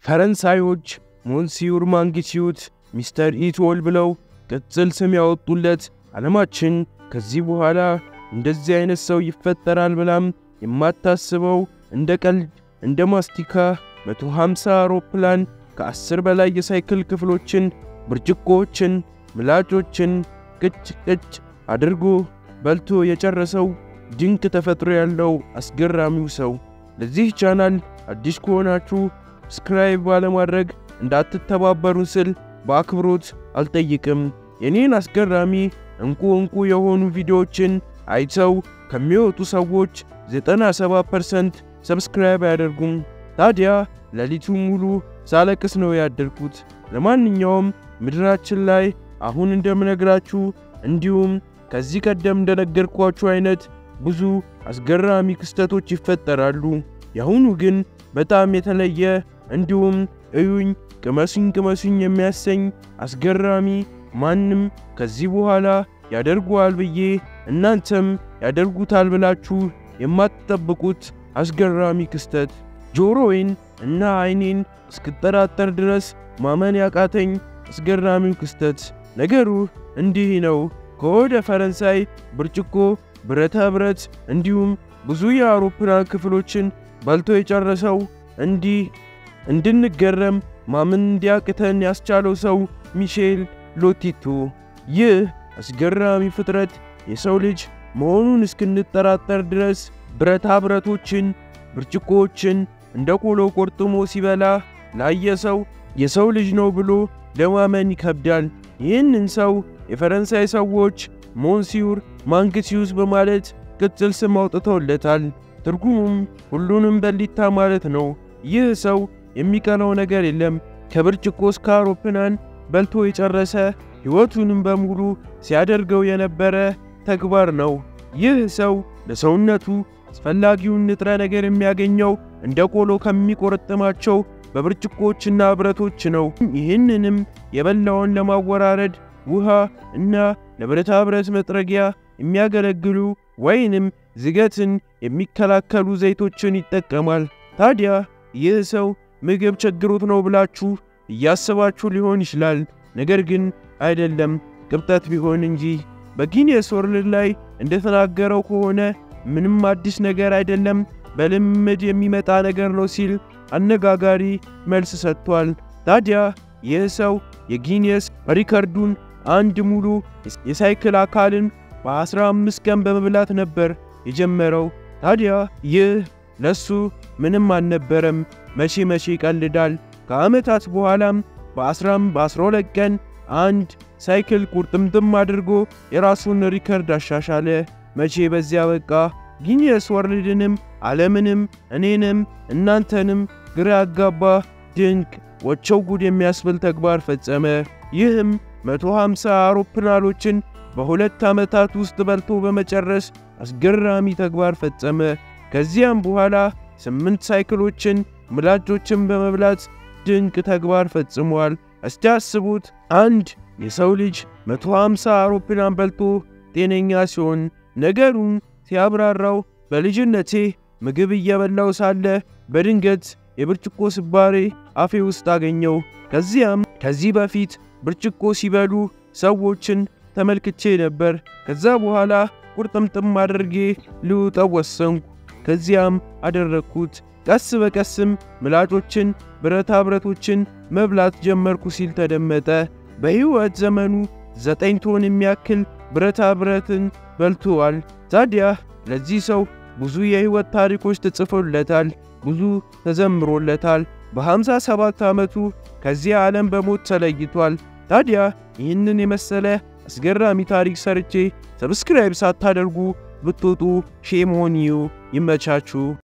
ፈረንሳዮች ሞንሲዩር ማንጊቲዩት ሚስተር ኢቶል ብለው ቅጽል ስም ያወጡለት ዓለማችን ከዚህ በኋላ እንደዚህ አይነት ሰው ይፈጠራል ብላም የማታስበው እንደ ቀልድ እንደ ማስቲካ 150 አውሮፕላን ከ10 በላይ የሳይክል ክፍሎችን ብርጭቆዎችን ምላጮችን ቅጭ አድርጎ በልቶ የጨረሰው ድንቅ ተፈጥሮ ያለው አስገራሚው ሰው። ለዚህ ቻናል አዲስ ከሆናችሁ ሰብስክራይብ ባለማድረግ እንዳትተባበሩን ስል በአክብሮት አልጠይቅም። የኔን አስገራሚ እንቁ የሆኑ ቪዲዮዎችን አይተው ከሚወጡ ሰዎች 97% ሰብስክራይብ ያደርጉም። ታዲያ ለሊቱን ሙሉ ሳለቅስ ነው ያደርኩት። ለማንኛውም ምድራችን ላይ አሁን እንደምነግራችሁ እንዲሁም ከዚህ ቀደም እንደነገርኳችሁ አይነት ብዙ አስገራሚ ክስተቶች ይፈጠራሉ። ያሁኑ ግን በጣም የተለየ እንዲሁም እዩኝ ቅመሱኝ የሚያሰኝ አስገራሚ ማንም ከዚህ በኋላ ያደርጓል ብዬ እናንተም ያደርጉታል ብላችሁ የማትጠብቁት አስገራሚ ክስተት ጆሮዬን እና አይኔን እስክጠራጠር ድረስ ማመን ያቃተኝ አስገራሚው ክስተት። ነገሩ እንዲህ ነው። ከወደ ፈረንሳይ ብርጭቆ ብረታ ብረት እንዲሁም ብዙ የአውሮፕላን ክፍሎችን በልቶ የጨረሰው እንድንገረም ማመን እንዲያቅተን ያስቻለው ሰው ሚሼል ሎቲቶ። ይህ አስገራሚ ፍጥረት የሰው ልጅ መሆኑን እስክንጠራጠር ድረስ ብረታ ብረቶችን ብርጭቆዎችን እንደ ቆሎ ቆርጥሞ ሲበላ ላየ ሰው የሰው ልጅ ነው ብሎ ለማመን ይከብዳል። ይህንን ሰው የፈረንሳይ ሰዎች ሞንሲዩር ማንጊቲዩስ በማለት ቅጽል ስም አውጥተውለታል። ትርጉሙም ሁሉንም በሊታ ማለት ነው። ይህ ሰው የሚቀረው ነገር የለም። ከብርጭቆ እስከ አውሮፕላን በልቶ የጨረሰ ሕይወቱንም በሙሉ ሲያደርገው የነበረ ተግባር ነው። ይህ ሰው ለሰውነቱ አስፈላጊውን ንጥረ ነገር የሚያገኘው እንደ ቆሎ ከሚቆረጥማቸው በብርጭቆችና ብረቶች ነው። ይህንንም የበላውን ለማወራረድ ውሃ እና ለብረታ ብረት መጥረጊያ የሚያገለግሉ ወይንም ዝገትን የሚከላከሉ ዘይቶችን ይጠቀማል። ታዲያ ይህ ሰው ምግብ ቸግሮት ነው ብላችሁ እያሰባችሁ ሊሆን ይችላል። ነገር ግን አይደለም፣ ቅብጠት ቢሆን እንጂ። በጊኒስ ወርልድ ላይ እንደተናገረው ከሆነ ምንም አዲስ ነገር አይደለም፣ በልምድ የሚመጣ ነገር ነው ሲል አነጋጋሪ መልስ ሰጥቷል። ታዲያ ይህ ሰው የጊኒስ ሪከርዱን አንድ ሙሉ የሳይክል አካልን በ15 ቀን በመብላት ነበር የጀመረው። ታዲያ ይህ ለሱ ምንም አልነበረም። መቼ ይቀልዳል። ከዓመታት በኋላም በ12 ቀን አንድ ሳይክል ቁርጥምጥም አድርጎ የራሱን ሪከርድ አሻሻለ። መቼ በዚያ በቃ። ጊኒስ ወርልድንም ዓለምንም እኔንም እናንተንም ግራ ያጋባ ድንቅ ወቸው ጉድ የሚያስብል ተግባር ፈጸመ። ይህም 150 አውሮፕላኖችን በ2 ዓመታት ውስጥ በልቶ በመጨረስ አስገራሚ ተግባር ፈጸመ። ከዚያም በኋላ 8 ሳይክሎችን ምላጮችን በመብላት ድንቅ ተግባር ፈጽሟል። እስቲ አስቡት፣ አንድ የሰው ልጅ 150 አውሮፕላን በልቶ ጤነኛ ሲሆን። ነገሩን ሲያብራራው በልጅነቴ ምግብ እየበላው ሳለ በድንገት የብርጭቆ ስባሬ አፌ ውስጥ አገኘው። ከዚያም ከዚህ በፊት ብርጭቆ ሲበሉ ሰዎችን ተመልክቼ ነበር። ከዛ በኋላ ቁርጥምጥም አድርጌ ልውጠው ወሰንኩ። ከዚያም አደረኩት። ቀስ በቀስም ምላጮችን ብረታ ብረቶችን መብላት ጀመርኩ ሲል ተደመጠ። በሕይወት ዘመኑ 9 ቶን የሚያክል ብረታ ብረትን በልቷል። ታዲያ ለዚህ ሰው ብዙ የሕይወት ታሪኮች ተጽፎለታል፣ ብዙ ተዘምሮለታል። በ57 ዓመቱ ከዚህ ዓለም በሞት ተለይቷል። ታዲያ ይህንን የመሰለ አስገራሚ ታሪክ ሰርቼ ሰብስክራይብ ሳታደርጉ ብትወጡ ሼም ኦን ዩ። ይመቻችሁ።